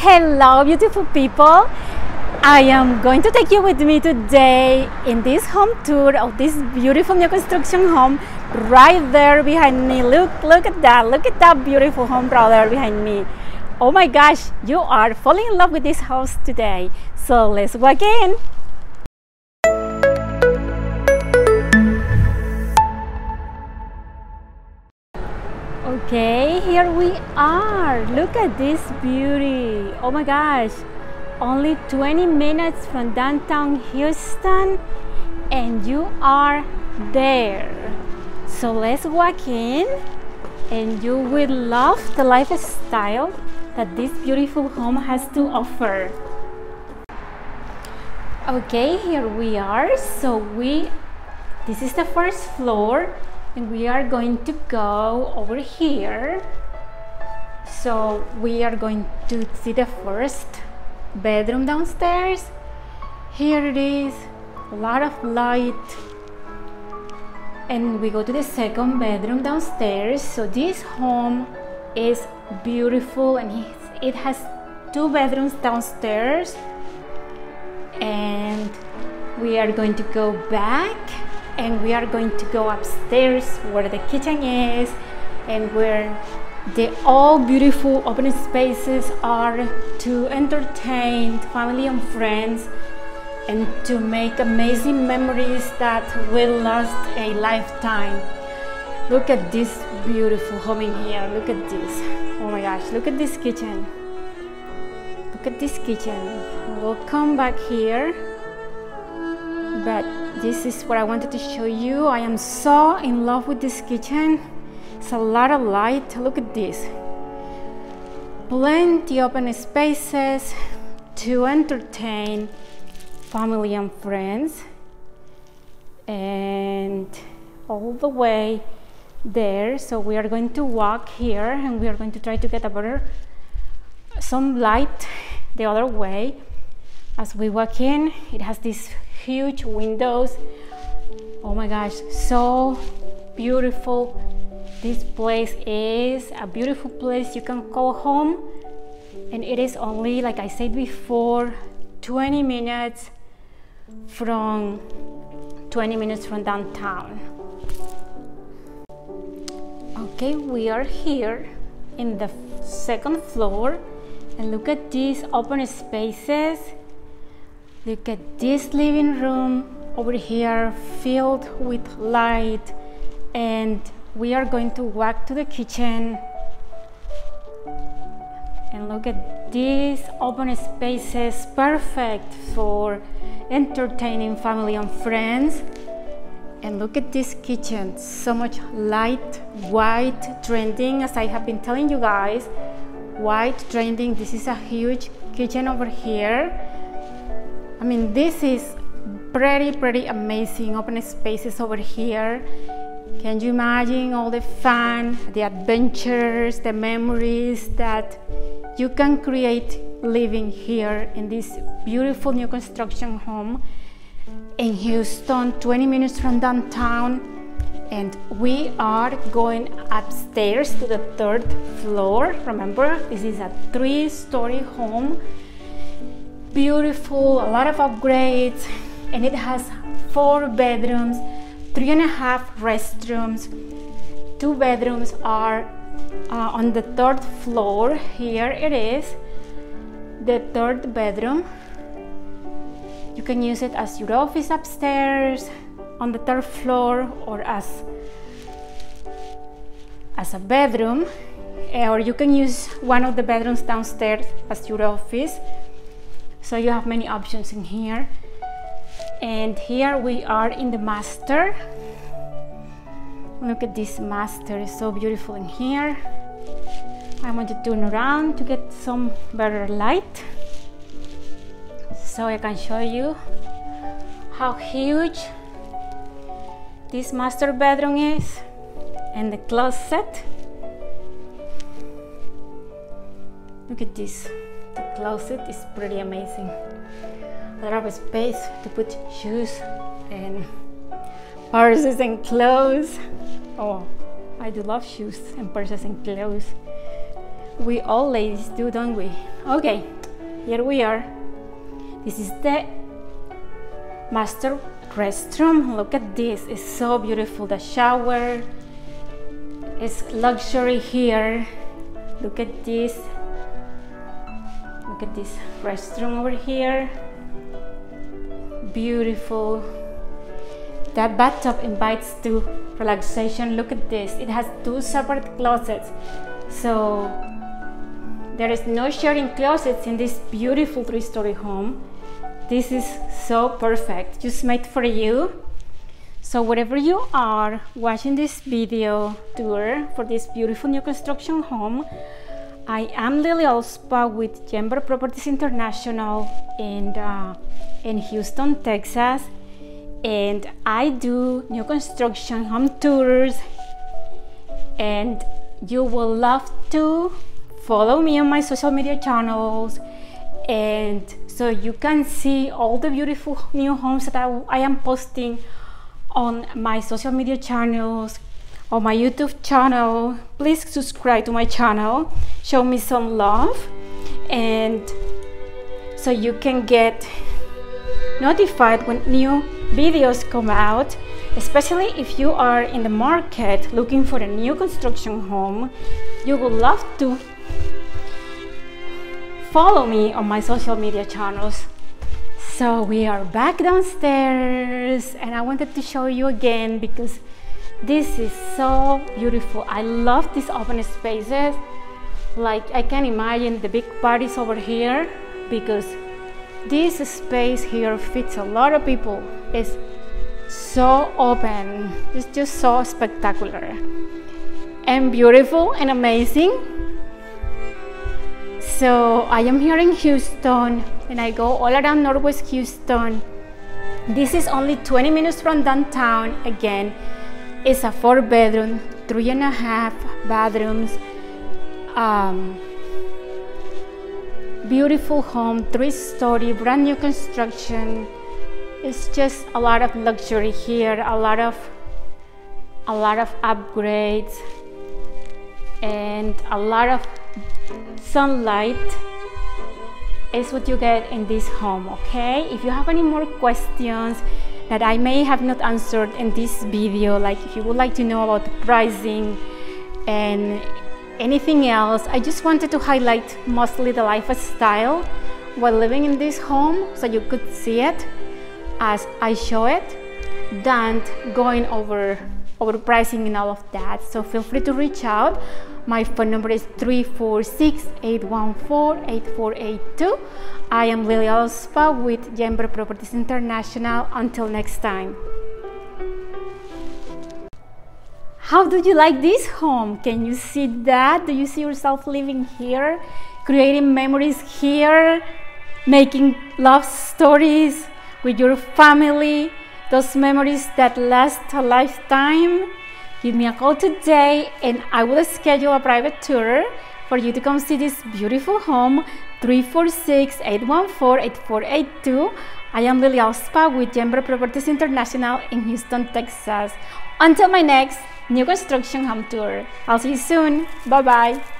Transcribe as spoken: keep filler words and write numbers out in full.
Hello beautiful people, I am going to take you with me today in this home tour of this beautiful new construction home right there behind me. Look, look at that, look at that beautiful home right there behind me. Oh my gosh, you are falling in love with this house today, so let's walk in. Okay, here we are. Look at this beauty. Oh my gosh, only twenty minutes from downtown Houston and you are there. So let's walk in and you will love the lifestyle that this beautiful home has to offer. Okay, here we are. So we this is the first floor and we are going to go over here. So we are going to see the first bedroom downstairs. Here it is, a lot of light. And we go to the second bedroom downstairs. So this home is beautiful and it has two bedrooms downstairs. And we are going to go back and we are going to go upstairs where the kitchen is and where the all beautiful open spaces are to entertain family and friends and to make amazing memories that will last a lifetime. Look at this beautiful home in here. Look at this. Oh my gosh, look at this kitchen. Look at this kitchen. We'll come back here, but this is what I wanted to show you. I am so in love with this kitchen. It's a lot of light. Look at this. Plenty open spaces to entertain family and friends. And all the way there. So we are going to walk here and we are going to try to get a better some light the other way. As we walk in, it has these huge windows. Oh my gosh, so beautiful. This place is a beautiful place you can call home, and it is only, like I said before, twenty minutes from twenty minutes from downtown. Okay, we are here in the second floor and look at these open spaces. Look at this living room over here filled with light, and we are going to walk to the kitchen and look at these open spaces, perfect for entertaining family and friends. And look at this kitchen, so much light, white trending, as I have been telling you guys, white trending. This is a huge kitchen over here. I mean, this is pretty, pretty amazing open spaces over here. Can you imagine all the fun, the adventures, the memories that you can create living here in this beautiful new construction home in Houston, twenty minutes from downtown. And we are going upstairs to the third floor. Remember, this is a three-story home. Beautiful, a lot of upgrades, and it has four bedrooms, three and a half restrooms. Two bedrooms are uh, on the third floor. Here it is, the third bedroom. You can use it as your office upstairs on the third floor, or as as a bedroom, or you can use one of the bedrooms downstairs as your office. So you have many options in here. And here we are in the master. Look at this master, it's so beautiful in here. I'm going to turn around to get some better light so I can show you how huge this master bedroom is, and the closet. Look at this. The closet is pretty amazing. A lot of space to put shoes and purses and clothes. Oh, I do love shoes and purses and clothes. We all ladies do, don't we? Okay, here we are. This is the master restroom. Look at this, it's so beautiful. The shower is luxury here. Look at this. Look at this restroom over here. Beautiful. That bathtub invites to relaxation. Look at this. It has two separate closets. So there is no sharing closets in this beautiful three-story home. This is so perfect, just made for you. So wherever you are watching this video tour for this beautiful new construction home, I am Lily Alspa with Jember Properties International in, uh, in Houston, Texas. And I do new construction home tours, and you will love to follow me on my social media channels, and so you can see all the beautiful new homes that I, I am posting on my social media channels, on my YouTube channel. Please subscribe to my channel, show me some love, and so you can get notified when new videos come out, especially if you are in the market looking for a new construction home. You would love to follow me on my social media channels. So we are back downstairs, and I wanted to show you again because this is so beautiful. I love these open spaces. Like, I can imagine the big parties over here because this space here fits a lot of people. It's so open. It's just so spectacular and beautiful and amazing. So I am here in Houston, and I go all around Northwest Houston. This is only twenty minutes from downtown. Again, it's a four bedroom, three and a half bathrooms. Um, Beautiful home, three-story, brand new construction. It's just a lot of luxury here, a lot of a lot of upgrades, and a lot of sunlight is what you get in this home. Okay, if you have any more questions that I may have not answered in this video, like if you would like to know about the pricing and anything else, I just wanted to highlight mostly the lifestyle while living in this home so you could see it as I show it, than going over over pricing and all of that. So feel free to reach out. My phone number is three four six, eight one four, eight four eight two. I am Lily Alspa with Jember Properties International. Until next time. How do you like this home? Can you see that? Do you see yourself living here, creating memories here, making love stories with your family, those memories that last a lifetime? Give me a call today and I will schedule a private tour for you to come see this beautiful home. Three four six, eight one four, eight four eight two. I am Lily Alspa with Jember Properties International in Houston, Texas. Until my next new construction home tour. I'll see you soon. Bye bye.